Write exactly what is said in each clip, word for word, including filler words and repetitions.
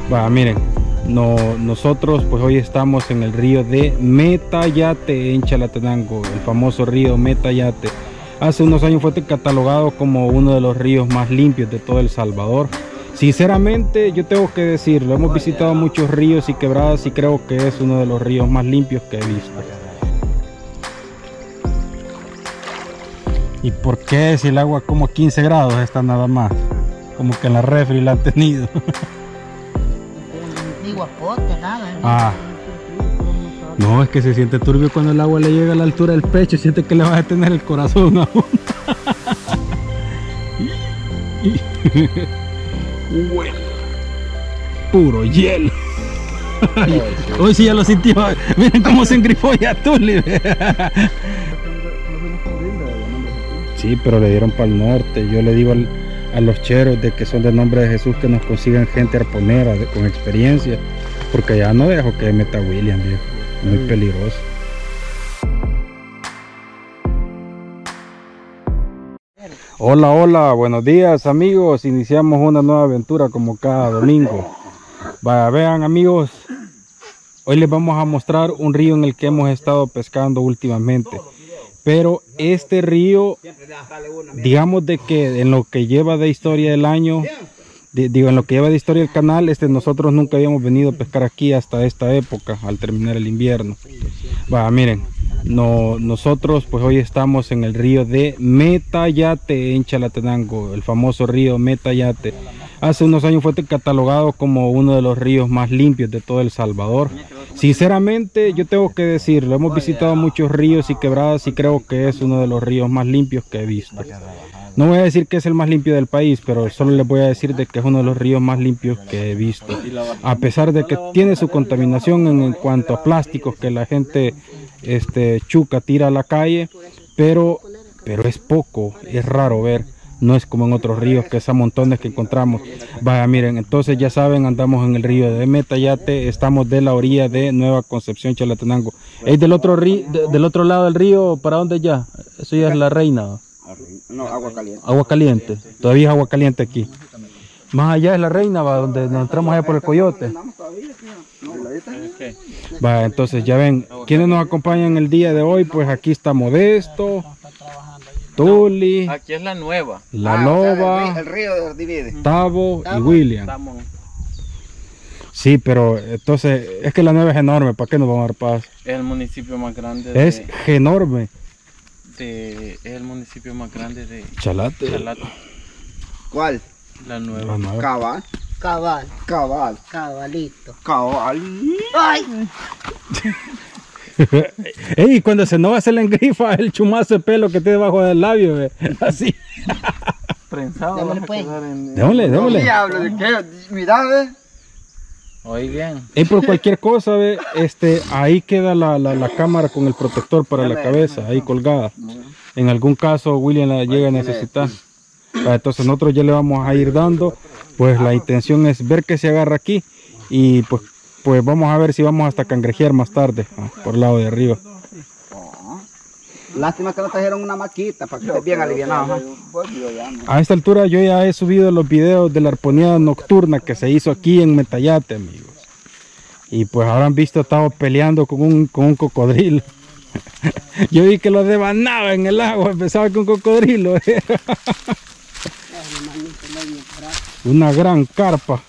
Va, miren, no, nosotros pues hoy estamos en el río de Metayate en Chalatenango, el famoso río Metayate. Hace unos años fue catalogado como uno de los ríos más limpios de todo El Salvador. Sinceramente, yo tengo que decirlo, hemos visitado muchos ríos y quebradas y creo que es uno de los ríos más limpios que he visto. ¿Y por qué si el agua como quince grados está nada más? Como que en la refri la han tenido. Ni guapote, nada. Ah. No, es que se siente turbio cuando el agua le llega a la altura del pecho, siente que le va a detener el corazón a uno. Bueno, puro hielo. Hoy sí ya lo sintió. Miren cómo se engrifó ya Tuli. Sí, pero le dieron para el norte. Yo le digo al, a los cheros de que son de nombre de Jesús que nos consigan gente arponera de, con experiencia, porque ya no dejo que meta William, viejo. Muy peligroso. Hola, hola, buenos días amigos. Iniciamos una nueva aventura como cada domingo. Vaya, vean amigos, hoy les vamos a mostrar un río en el que hemos estado pescando últimamente. Pero este río, digamos de que en lo que lleva de historia del año, de, digo en lo que lleva de historia el canal, este nosotros nunca habíamos venido a pescar aquí hasta esta época, al terminar el invierno. Va, miren, no, nosotros pues hoy estamos en el río de Metayate en Chalatenango, el famoso río Metayate. Hace unos años fue catalogado como uno de los ríos más limpios de todo El Salvador. Sinceramente, yo tengo que decirlo, hemos visitado muchos ríos y quebradas y creo que es uno de los ríos más limpios que he visto. No voy a decir que es el más limpio del país, pero solo les voy a decir de que es uno de los ríos más limpios que he visto. A pesar de que tiene su contaminación en, en cuanto a plásticos que la gente este, chuca, tira a la calle, pero, pero es poco, es raro ver. No es como en otros ríos que es a montones que encontramos. Vaya, miren, entonces ya saben, andamos en el río de Metayate, estamos de la orilla de Nueva Concepción, Chalatenango. ¿Es del otro río, de, del otro lado del río, para dónde ya? Eso ya es La Reina. No, agua caliente. Agua caliente, todavía es agua caliente aquí. Más allá es La Reina, va, donde nos entramos allá por el Coyote. Vaya, entonces ya ven, ¿quiénes nos acompañan el día de hoy? Pues aquí está Modesto, Tuli, aquí es la nueva, La Ah, Loba, o sea, el, río, el río divide. Tavo y William. Sí, pero entonces es que la nueva es enorme, ¿para qué nos vamos a dar paso? es el municipio más grande de, Es enorme. de- es el municipio más grande de Chalate. Chalate, ¿Cuál? la nueva. La nueva. Cabal. Cabal, Cabal. cabalito. Cabal. ¡Ay! Ey, cuando se enoja se le engrifa el chumazo de pelo que tiene debajo del labio, ve. Así. Prensado, Démosle, vas a pues. quedar en- Démosle, démosle. Diablo, ¿de qué? Mira, ve. Oí bien. Y por cualquier cosa, ve, este, ahí queda la, la, la cámara con el protector para la cabeza, ahí colgada. En algún caso William la llega a necesitar. Ah, entonces nosotros ya le vamos a ir dando, pues la intención es ver que se agarra aquí y pues, pues vamos a ver si vamos hasta cangrejear más tarde, ah, por el lado de arriba. Lástima que no trajeron una maquita para que esté bien alivianado. ¿eh? A esta altura yo ya he subido los videos de la arponeada nocturna que se hizo aquí en Metayate, amigos. Y pues habrán visto, estaba peleando con un, con un cocodrilo. Yo vi que lo devanaba en el agua, pensaba que un cocodrilo era. Una gran carpa.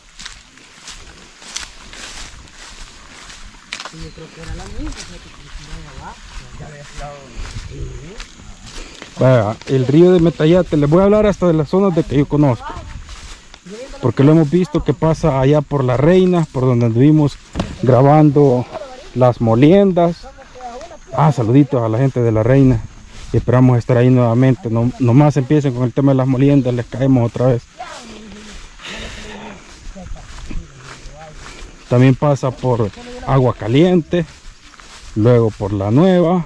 Vaya, el río de Metayate, les voy a hablar hasta de las zonas de que yo conozco, porque lo hemos visto que pasa allá por La Reina, por donde anduvimos grabando las moliendas. Ah, saluditos a la gente de La Reina y esperamos estar ahí nuevamente. No, nomás empiecen con el tema de las moliendas, les caemos otra vez. También pasa por Agua Caliente, luego por La Nueva.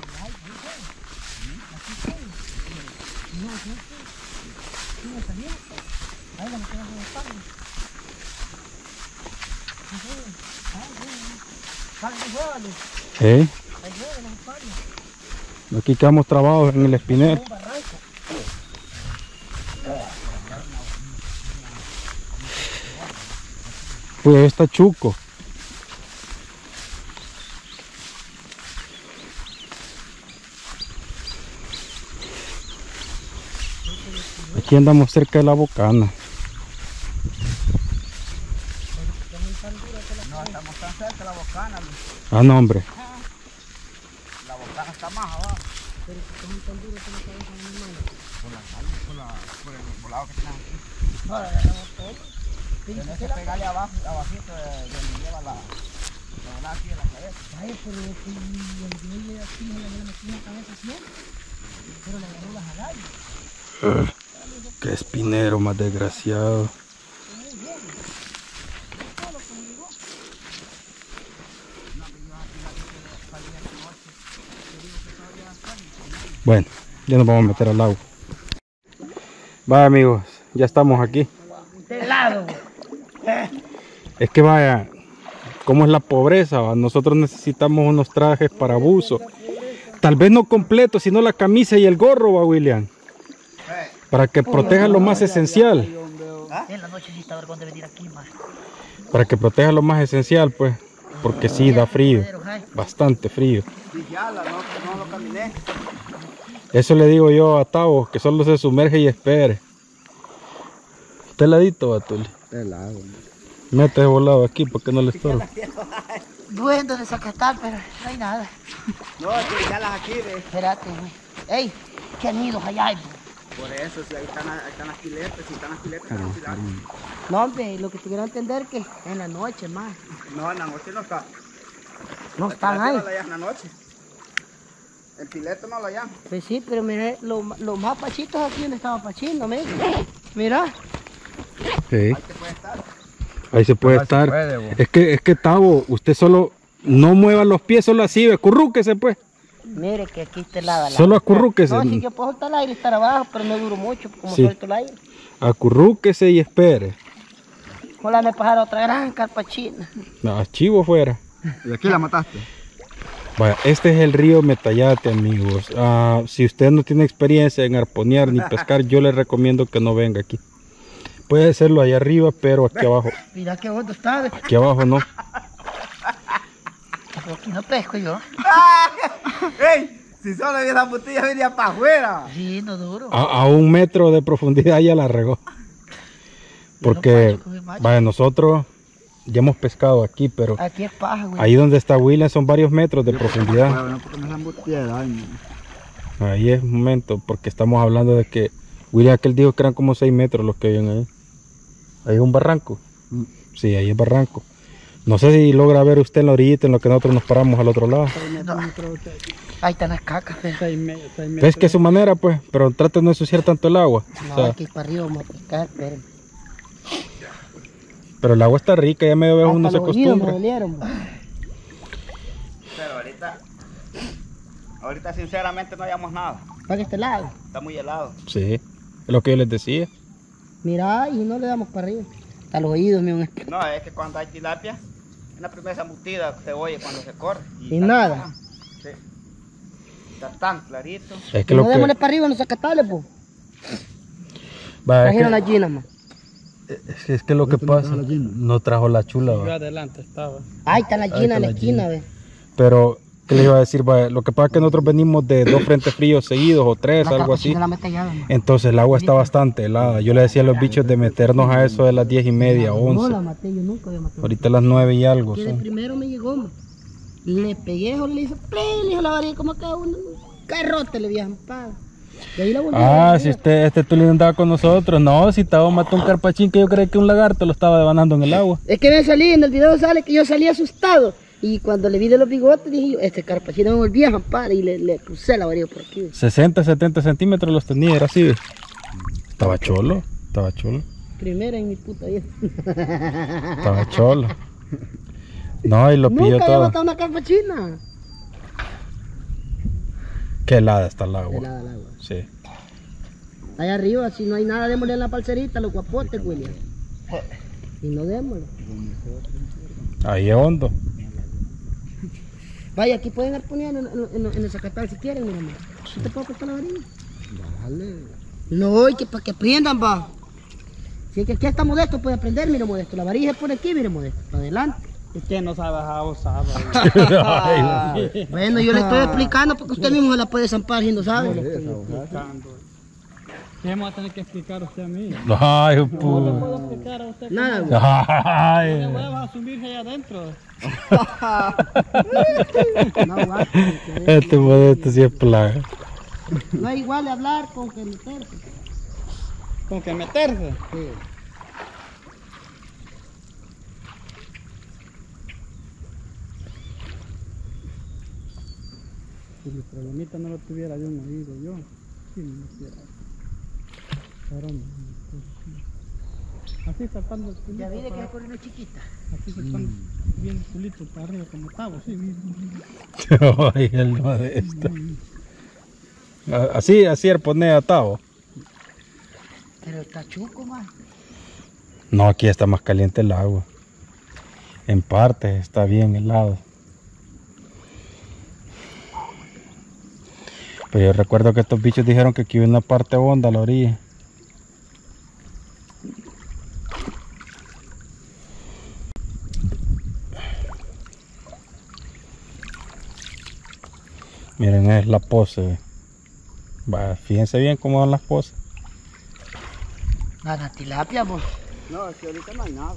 ¿Eh? Aquí quedamos trabados en el Espinel. Pues ahí está Chuco. Aquí andamos cerca de la bocana. No, estamos tan cerca de la bocana. Ah, no, hombre. La bocana está más abajo. Por el volado que tenemos aquí. No, ya estamos todos. Tienes que pegarle abajo, abajito de donde lleva la... La volada aquí de la cabeza. Ay, pero el que le aquí no le metí en la cabeza siempre. Pero le agarró las agallas. Qué espinero más desgraciado. Bueno, ya nos vamos a meter al agua. Vaya amigos, ya estamos aquí. De lado. Es que vaya, ¿cómo es la pobreza? ¿Va? Nosotros necesitamos unos trajes para buzo. Tal vez no completos, sino la camisa y el gorro, va William. Para que proteja lo más esencial. En la noche sí está vergüenza de venir aquí, más. Para que proteja lo más esencial, pues. Porque sí, da frío. Bastante frío. Sí, ya, la, no, no lo caminé. Eso le digo yo a Tavo, que solo se sumerge y espere. Está heladito, Batuli. Está helado. Mete ese volado aquí porque no le estorba. Duendo de sacatar, pero no hay nada. No, que ya las aquí, ve. Espérate, güey. Ey, qué nidos allá hay, güey. Por eso, si ahí están, ahí están las piletas, si están las piletas, están las piletas. No, hombre, lo que te quiero entender que en la noche, más. No, en la noche no está. No La están pileta ahí. no la hallas en la noche. El pileto no lo hallan. Pues sí, pero mira, los lo más pachitos aquí donde estaba Pachino, mira. Mira. Sí. Ahí te puede estar. Ahí se puede No, se estar. puede, bo. es que, es que Tavo, usted solo no mueva los pies, solo así, acurrúquese pues. Mire que aquí está helada la Solo acurrúquese. No, si yo puedo soltar el aire estar abajo, pero no duro mucho como Sí. suelto el aire. Acurrúquese y espere. Ojalá me pasara otra gran carpachina. No, chivo fuera. ¿Y aquí la mataste? Vaya, este es el río Metayate, amigos. Ah, si usted no tiene experiencia en arponear ni pescar, yo le recomiendo que no venga aquí. Puede hacerlo allá arriba, pero aquí abajo. Mira qué hondo está. ve. Aquí abajo no. Pero aquí no pesco yo. ¡Ey! Si solo esa botella venía para afuera. Sí, no duro. A, a un metro de profundidad ya la regó. Porque, vaya, nosotros ya hemos pescado aquí, pero Aquí es paja, güey. ahí donde está William son varios metros de profundidad. Bueno, porque me dan botella de daño. Ahí es un momento, porque estamos hablando de que William aquel dijo que eran como seis metros los que habían ahí. Ahí es un barranco. Sí, ahí es barranco. No sé si logra ver usted en la orillita en lo que nosotros nos paramos al otro lado. No. Ahí están las cacas, ve. Es que es su manera, pues, pero trate de no ensuciar tanto el agua. No, O sea, aquí para arriba vamos a pescar, espérenme. pero el agua está rica, ya medio vez Hasta uno se los oídos me acostumbra. dolieron, güey. Pero ahorita, ahorita sinceramente no hallamos nada. Para este lado. Está muy helado. Sí, es lo que yo les decía. Mira, y no le damos para arriba. Hasta los oídos, mi un No, es que cuando hay tilapia, en la primera embutida se oye cuando se corre. Y está nada. tan- Sí. Está tan clarito. Es que No lo démosle que... para arriba, no sacatale, pues. Va, es Trajeron que- las ginas, man. Es que, es que lo que pasa, no trajo la chula, va. adelante estaba. Ahí está la Ahí gina está en la la esquina, gina. ve. Pero, ¿qué les iba a decir? Va, lo que pasa es que nosotros venimos de dos frentes fríos seguidos o tres, La algo así. carpachina la mete allá, man. Entonces el agua está bastante helada. Yo le decía a los bichos de meternos a eso de las diez y media, No la once. maté, yo nunca había matado. Ahorita las nueve y algo Que de son. primero me llegó, man. Le pegué, jo, le hice, ¡plin! Le hice la varilla como que un carrote le había zampado. De ahí la volví Ah, a si usted, este Tulio andaba con nosotros. No, si Tavo mató un carpachín que yo creí que un lagarto lo estaba devanando en el agua. Es que me salí, en el video sale que yo salí asustado. Y cuando le vi de los bigotes dije yo, este carpachino me volvía a zampar y le, le crucé la varilla por aquí. sesenta, setenta centímetros los tenía, era así. Estaba cholo, estaba cholo, Primera en mi puta vida. estaba cholo. No, y lo pilló Nunca había todo. matado una carpachina. Qué helada está el agua. Helada el agua. Sí. Allá arriba, si no hay nada, démosle en la parcerita, los guapotes, William. Y no démosle. Ahí es hondo. Vaya, aquí pueden arponear en, en, en, en el zacatal si quieren, mi amor. ¿Yo te puedo prestar la varilla? Dale. No, y que para que aprendan, va. Si es que aquí está Modesto, puede aprender, mire Modesto. La varilla se pone aquí, mire Modesto, para adelante. Usted no sabe a usar. Bueno, yo le estoy explicando porque usted mismo se la puede zampar si no sabe. Yo le estoy explicando. ¿Qué me va a tener que explicar usted a mí? Ay, No le pu. puedo explicar a usted. Nada, güey. ¿Qué Ay. huevos a subirse allá adentro? No aguanta. Este Modesto sí es plaga. No es igual de hablar con que meterse. ¿Con que meterse? Sí. Si mi problemita no lo tuviera yo, no digo yo. Sí, me metiera. Pero no. Así saltando el culito. Ya vi de que para- es con una chiquita. Así saltando bien el culito para arriba como tabo, sí. bien. Ay, el Modesto. Así, así el pone atado. Pero está chuco, más. No, aquí está más caliente el agua. En partes está bien helado. Pero yo recuerdo que estos bichos dijeron que aquí había una parte honda a la orilla. Miren, es la pose. Va, fíjense bien cómo van las poses. Nada, tilapia, pues. No, es que ahorita no hay nada.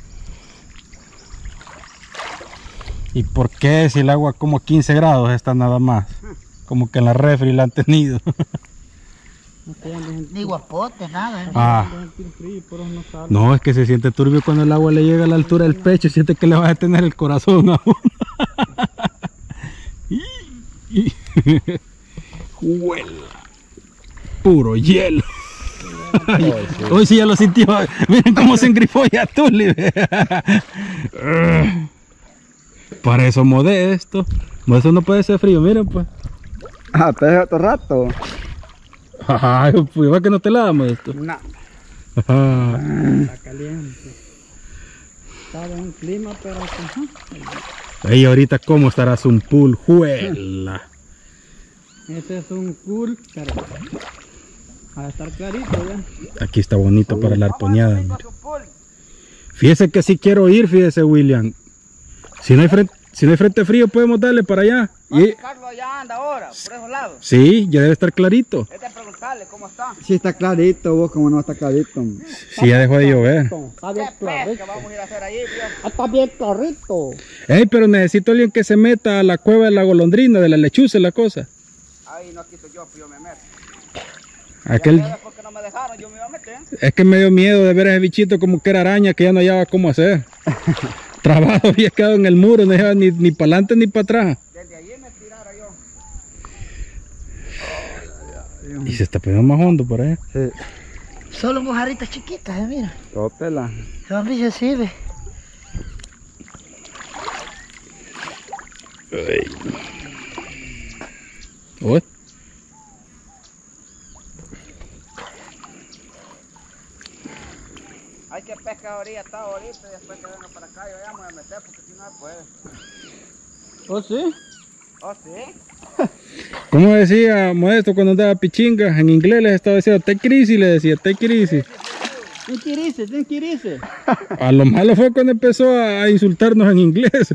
¿Y por qué si el agua como quince grados está nada más? Como que en la refri la han tenido. No te anden Ni guapote, nada. ¿eh? Ah, sentir frío, por eso no sale. no, es que se siente turbio cuando el agua le llega a la altura del pecho y siente que le va a detener el corazón a uno. Huela. Puro hielo. Ay, hoy sí ya lo sintió. Miren cómo se engrifó ya Tuli. Para eso Modesto. Modesto no puede ser frío, miren pues. Ah, pero otro rato. Ay, pues va que no te la da, Modesto. No, Ajá. está caliente. Está buen clima, pero ajá. Ey, ahorita cómo estarás un pool, juela. Este es un cool, pero va a estar clarito ya. Aquí está bonito para la arponeada. Mire. Fíjese que si quiero ir, fíjese William. Si no hay frente, si no hay frente frío podemos darle para allá. Y, Carlos ya anda ahora, por esos lados. sí, ya debe estar clarito. Vete a preguntarle cómo está. Sí está clarito, vos como no está clarito. Si ya dejó de llover. Está bien clarito. ¿Qué vamos a ir a hacer allí, tío? Está bien clarito. Ey, pero necesito alguien que se meta a la cueva de la golondrina, de la lechuza y la cosa. Ahí no quito yo, pero yo me meto. Aquel, Porque no me dejaron, yo me iba a meter. es que me dio miedo de ver a ese bichito como que era araña, que ya no hallaba cómo hacer. Trabajo había quedado en el muro, no dejaba ni, ni para adelante ni para atrás. Desde allí me tirara yo. Y se está poniendo más hondo por ahí. Sí, Solo mojarritas chiquitas, eh, mira. tópela. Son bichos sirve. Uy. Hay que pescar ahorita, está ahorita y después que venga para acá yo ya me voy a meter porque si no se puede. ¿Oh sí? ¿Oh sí? ¿Cómo decía Modesto cuando andaba pichinga? En inglés les estaba diciendo take it easy, le decía take it easy. ¿Quién quiere irse? ¿Quién quiere irse? A lo malo fue cuando empezó a, a insultarnos en inglés.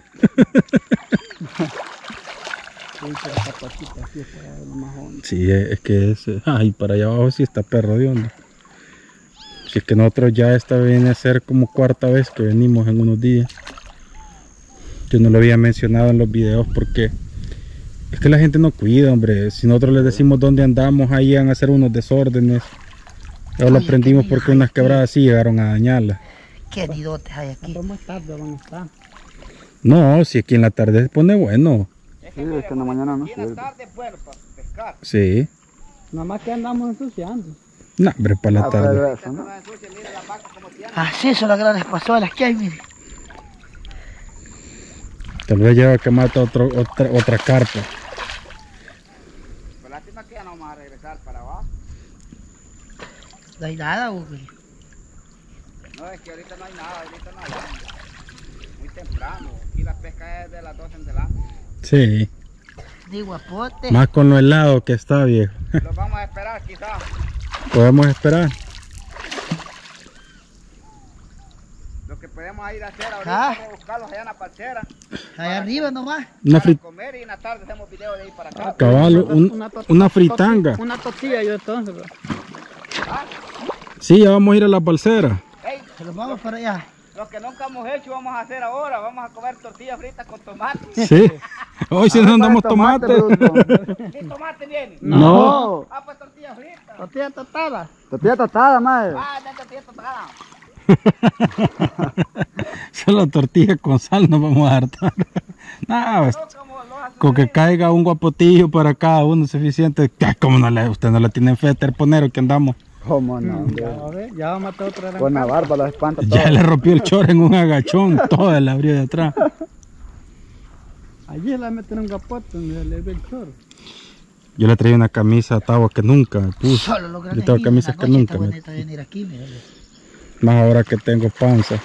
Sí, es que es... Ay, para allá abajo sí está perro de onda. Si es que nosotros ya esta viene a ser como cuarta vez que venimos en unos días. Yo no lo había mencionado en los videos porque es que la gente no cuida, hombre. Si nosotros les decimos dónde andamos, ahí van a hacer unos desórdenes. Ya lo Oye, aprendimos qué porque unas quebradas sí llegaron a dañarlas. Qué nidotes hay aquí. Pero más tarde van a estar. No, si aquí en la tarde se pone bueno. Es Sí, es que en la mañana no y en la sirve. tarde es bueno para pescar. Sí. Nada más que andamos ensuciando. No, hombre, para la Ah, tarde. pero eso, ¿no? No ensucia, mire la vaca como tiene. Así son las grandes pasolas que hay, mire. Tal vez lleva que mata otro, otra, otra carpa. Pues lástima que ya no vamos a regresar para abajo. No hay nada, güey. No, es que ahorita no hay nada, ahorita no hay nada. Muy temprano. Aquí la pesca es de las doce en adelante. Sí. Ni guapote. Más con lo helado que está, viejo. Los vamos a esperar quizás. Podemos esperar. a ir a hacer ahorita, Ah. vamos a buscarlos allá en la parcera. Allá arriba nomás. Una Para frit- comer y en la tarde hacemos video de ahí para acá. cabal, un- una fritanga. Una tortilla yo entonces. bro. Sí, ya vamos a ir a la balsera. Ey, Se los vamos para allá. lo que nunca hemos hecho vamos a hacer ahora. Vamos a comer tortillas fritas con tomate. Sí. Hoy sí nos damos tomate. ¿Qué tomate viene? No. Ah, pues tortillas fritas. Tortilla totada. Tortilla tostada, madre. Ah, no tortillas tostadas. Solo tortilla con sal nos vamos a hartar. Nada, pues, ¿Cómo lo hacen? con que caiga un guapotillo para cada uno es suficiente. Ay, ¿cómo no le, usted no le tiene fe a terponero que andamos? ¿Cómo no, hombre? A ver, ya vamos a matar otra gran Con la barba la espanta todo. Ya le rompió el chor en un agachón, todo el abrió de atrás. Allí la meten un capote donde le ve el chorro. Yo le traía una camisa a Tavo que nunca me puse. Solo los grandes Yo tengo días, camisas la que noche nunca está me bonito venir aquí, mírale. Más ahora que tengo panza.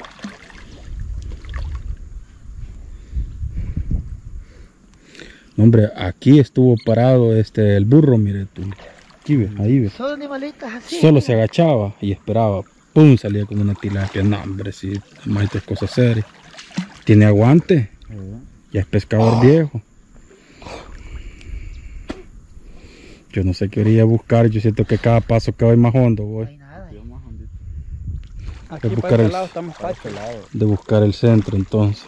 No, hombre, aquí estuvo parado este el burro, mire tú. Aquí ve, ahí ve. Son animalitas así. Solo se agachaba y esperaba. Pum, salía como una tilapia. No, hombre, sí, más estas cosas serias. Tiene aguante. Ya es pescador viejo. Yo no sé qué iría a buscar. Yo siento que cada paso que voy más hondo No voy. hay nada. Aquí De para buscar este el- lado estamos pacho. De buscar el centro entonces.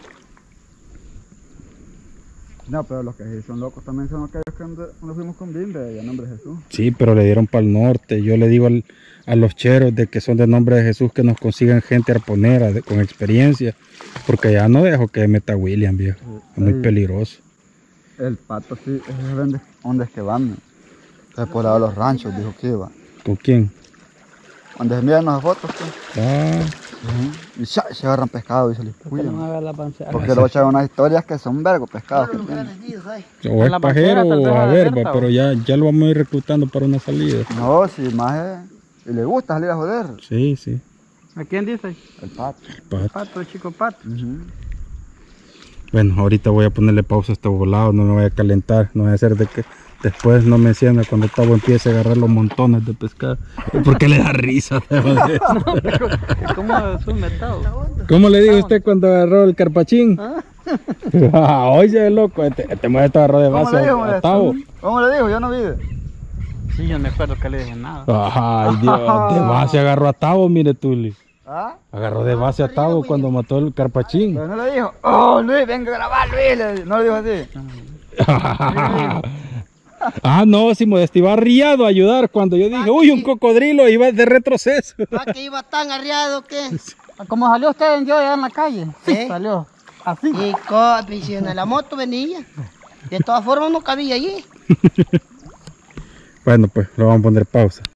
No, pero los que sí son locos también son aquellos que donde, donde fuimos con Bimbe, y a nombre de Jesús. Sí, pero le dieron para el norte. Yo le digo al- a los cheros de que son de nombre de Jesús que nos consigan gente arponera de- con experiencia. Porque ya no dejo que meta William, viejo. Es muy Ahí. peligroso. El pato sí, ese es donde, donde es que van. Es por lado de los ranchos, dijo que iba. ¿Con quién? Donde se miran las fotos, pues. Ah, Y ¡sha! Se agarran pescado y se les Que no puyan. haga la pancera. Porque luego echan unas historias que son vergos pescados que Solo los tienen. grandes días hay. o En es la pajero pantera, tal vez o a a la ver, Berta, va, pero ya, ya lo vamos a ir reclutando para una salida. No, si más es... Y le gusta salir a joder. Sí, sí. ¿A quién dice? El pato. Pato. Pato, el chico pato. Ujú. Bueno, ahorita voy a ponerle pausa a este volado, no me voy a calentar, no voy a hacer de que después no me encienda cuando Tavo empiece a agarrar los montones de pescado. ¿Por qué le da risa? ¿Cómo es un metado? ¿Cómo le dijo usted cuando agarró el carpachín? Ah, oye, loco, este, este muerto agarró de ¿Cómo base le dijo, a, a molesto? Tavo. ¿Cómo le dijo? Yo no vi. Sí, yo no me acuerdo que le dije nada. Ay, Dios, de base agarró a Tavo, mire Tuli. ¿Ah? Agarró de base a Tavo cuando mató el carpachín. Pero no le dijo, oh Luis, venga a grabar Luis. Le- No le dijo así. Ah, no, si Modesti iba arriado a ayudar cuando yo dije, uy, un cocodrilo, iba de retroceso. ¿Para que iba tan arriado que? Como salió usted en yo allá en la calle, ¿Eh? salió así. Y co- si en la moto venía. De todas formas no cabía allí. Bueno, pues lo vamos a poner pausa.